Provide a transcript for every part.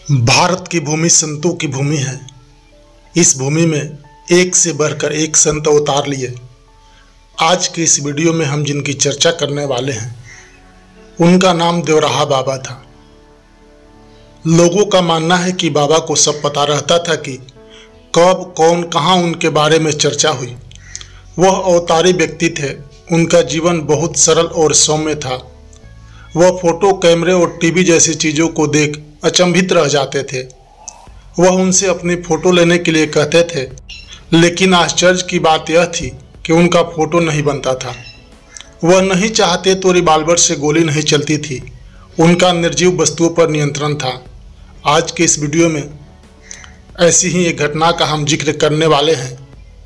भारत की भूमि संतों की भूमि है। इस भूमि में एक से बढ़कर एक संत अवतार लिए। आज के इस वीडियो में हम जिनकी चर्चा करने वाले हैं उनका नाम देवराहा बाबा था। लोगों का मानना है कि बाबा को सब पता रहता था कि कब कौन कहां उनके बारे में चर्चा हुई। वह अवतारी व्यक्ति थे। उनका जीवन बहुत सरल और सौम्य था। वह फोटो, कैमरे और टीवी जैसी चीज़ों को देख अचंभित रह जाते थे। वह उनसे अपनी फ़ोटो लेने के लिए कहते थे, लेकिन आश्चर्य की बात यह थी कि उनका फ़ोटो नहीं बनता था। वह नहीं चाहते तो रिवाल्वर से गोली नहीं चलती थी। उनका निर्जीव वस्तुओं पर नियंत्रण था। आज के इस वीडियो में ऐसी ही एक घटना का हम जिक्र करने वाले हैं।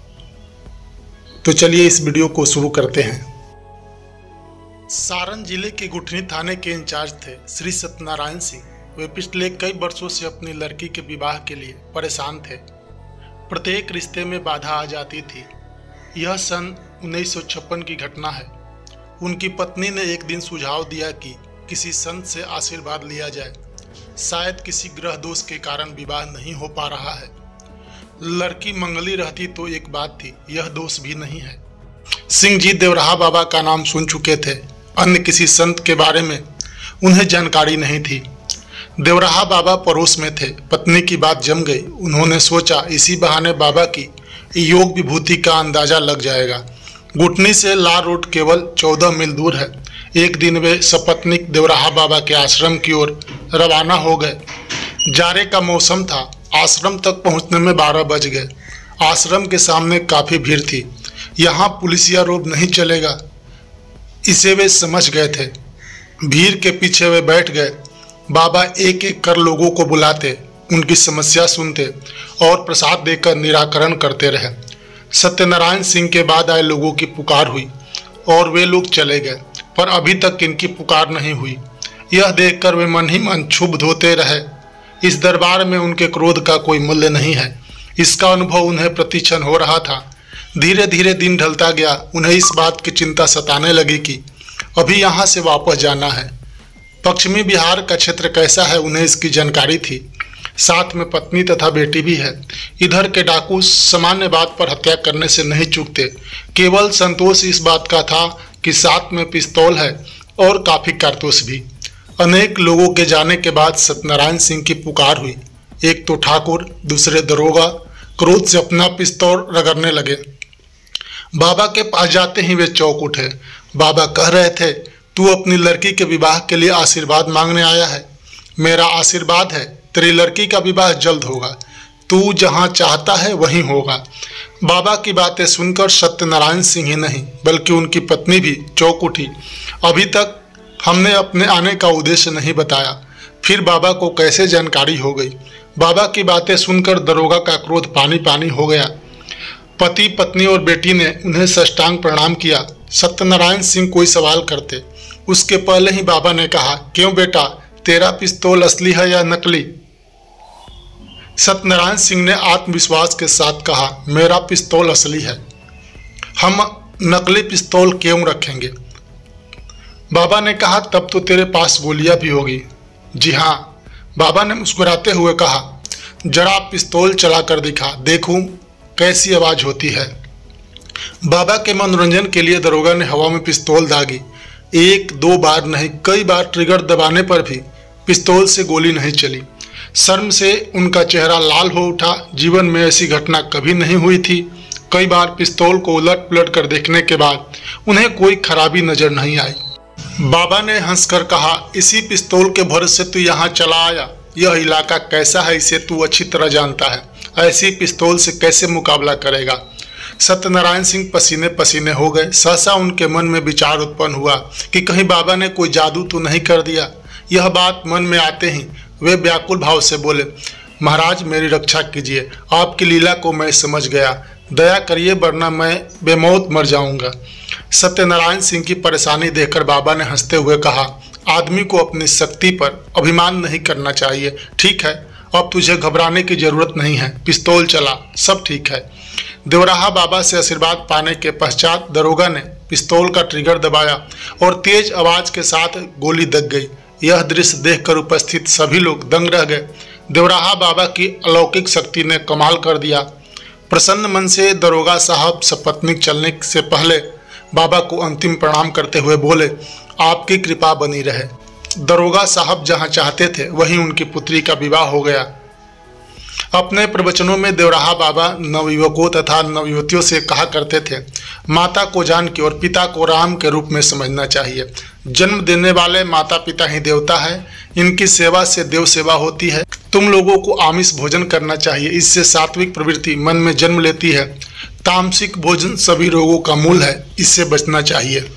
तो चलिए इस वीडियो को शुरू करते हैं। सारण जिले के गुठनी थाने के इंचार्ज थे श्री सत्यनारायण सिंह। वे पिछले कई वर्षों से अपनी लड़की के विवाह के लिए परेशान थे। प्रत्येक रिश्ते में बाधा आ जाती थी। यह सन 1956 की घटना है। उनकी पत्नी ने एक दिन सुझाव दिया कि किसी संत से आशीर्वाद लिया जाए। शायद किसी ग्रह दोष के कारण विवाह नहीं हो पा रहा है। लड़की मंगली रहती तो एक बात थी, यह दोष भी नहीं है। सिंह जी देवराहा बाबा का नाम सुन चुके थे। अन्य किसी संत के बारे में उन्हें जानकारी नहीं थी। देवराहा बाबा पड़ोस में थे। पत्नी की बात जम गई। उन्होंने सोचा इसी बहाने बाबा की योग विभूति का अंदाजा लग जाएगा। गुठनी से लार रोड केवल 14 मील दूर है। एक दिन वे सपत्नीक देवराहा बाबा के आश्रम की ओर रवाना हो गए। जाड़े का मौसम था। आश्रम तक पहुंचने में 12 बज गए। आश्रम के सामने काफी भीड़ थी। यहाँ पुलिसिया रोब नहीं चलेगा, इसे वे समझ गए थे। भीड़ के पीछे वे बैठ गए। बाबा एक एक कर लोगों को बुलाते, उनकी समस्या सुनते और प्रसाद देकर निराकरण करते रहे। सत्यनारायण सिंह के बाद आए लोगों की पुकार हुई और वे लोग चले गए, पर अभी तक इनकी पुकार नहीं हुई। यह देखकर वे मन ही मन क्षुब्ध होते रहे। इस दरबार में उनके क्रोध का कोई मूल्य नहीं है। इसका अनुभव उन्हें प्रतिक्षण हो रहा था। धीरे धीरे दिन ढलता गया। उन्हें इस बात की चिंता सताने लगी कि अभी यहाँ से वापस जाना है। पश्चिमी बिहार का क्षेत्र कैसा है उन्हें इसकी जानकारी थी। साथ में पत्नी तथा बेटी भी है। इधर के डाकू सामान्य बात पर हत्या करने से नहीं चूकते। केवल संतोष इस बात का था कि साथ में पिस्तौल है और काफी कारतूस भी। अनेक लोगों के जाने के बाद सत्यनारायण सिंह की पुकार हुई। एक तो ठाकुर, दूसरे दरोगा क्रोध से अपना पिस्तौल रगड़ने लगे। बाबा के पास जाते ही वे चौंक उठे। बाबा कह रहे थे, तू अपनी लड़की के विवाह के लिए आशीर्वाद मांगने आया है। मेरा आशीर्वाद है, तेरी लड़की का विवाह जल्द होगा। तू जहां चाहता है वहीं होगा। बाबा की बातें सुनकर सत्यनारायण सिंह ही नहीं बल्कि उनकी पत्नी भी चौंक उठी। अभी तक हमने अपने आने का उद्देश्य नहीं बताया, फिर बाबा को कैसे जानकारी हो गई। बाबा की बातें सुनकर दरोगा का क्रोध पानी पानी हो गया। पति, पत्नी और बेटी ने उन्हें साष्टांग प्रणाम किया। सत्यनारायण सिंह कोई सवाल करते उसके पहले ही बाबा ने कहा, क्यों बेटा, तेरा पिस्तौल असली है या नकली? सत्यनारायण सिंह ने आत्मविश्वास के साथ कहा, मेरा पिस्तौल असली है। हम नकली पिस्तौल क्यों रखेंगे? बाबा ने कहा, तब तो तेरे पास गोलियां भी होगी। जी हाँ, बाबा ने मुस्कुराते हुए कहा, जरा पिस्तौल चला कर दिखा, देखूं कैसी आवाज होती है। बाबा के मनोरंजन के लिए दरोगा ने हवा में पिस्तौल दागी। एक दो बार नहीं, कई बार ट्रिगर दबाने पर भी पिस्तौल से गोली नहीं चली। शर्म से उनका चेहरा लाल हो उठा। जीवन में ऐसी घटना कभी नहीं हुई थी। कई बार पिस्तौल को उलट पुलट कर देखने के बाद उन्हें कोई खराबी नजर नहीं आई। बाबा ने हंसकर कहा, इसी पिस्तौल के भरोसे तू यहाँ चला आया। यह इलाका कैसा है इसे तू अच्छी तरह जानता है। ऐसी पिस्तौल से कैसे मुकाबला करेगा? सत्यनारायण सिंह पसीने पसीने हो गए। सहसा उनके मन में विचार उत्पन्न हुआ कि कहीं बाबा ने कोई जादू तो नहीं कर दिया। यह बात मन में आते ही वे व्याकुल भाव से बोले, महाराज मेरी रक्षा कीजिए। आपकी लीला को मैं समझ गया। दया करिए वरना मैं बेमौत मर जाऊंगा। सत्यनारायण सिंह की परेशानी देखकर बाबा ने हंसते हुए कहा, आदमी को अपनी शक्ति पर अभिमान नहीं करना चाहिए। ठीक है, अब तुझे घबराने की जरूरत नहीं है। पिस्तौल चला, सब ठीक है। देवराहा बाबा से आशीर्वाद पाने के पश्चात दरोगा ने पिस्तौल का ट्रिगर दबाया और तेज आवाज के साथ गोली दग गई। यह दृश्य देखकर उपस्थित सभी लोग दंग रह गए। देवराहा बाबा की अलौकिक शक्ति ने कमाल कर दिया। प्रसन्न मन से दरोगा साहब सपत्नीक चलने से पहले बाबा को अंतिम प्रणाम करते हुए बोले, आपकी कृपा बनी रहे। दरोगा साहब जहां चाहते थे वहीं उनकी पुत्री का विवाह हो गया। अपने प्रवचनों में देवराहा बाबा नवयुवकों तथा नवयुवतियों से कहा करते थे, माता को जानकी और पिता को राम के रूप में समझना चाहिए। जन्म देने वाले माता पिता ही देवता है, इनकी सेवा से देव सेवा होती है। तुम लोगों को आमिष भोजन करना चाहिए, इससे सात्विक प्रवृत्ति मन में जन्म लेती है। तामसिक भोजन सभी रोगों का मूल है, इससे बचना चाहिए।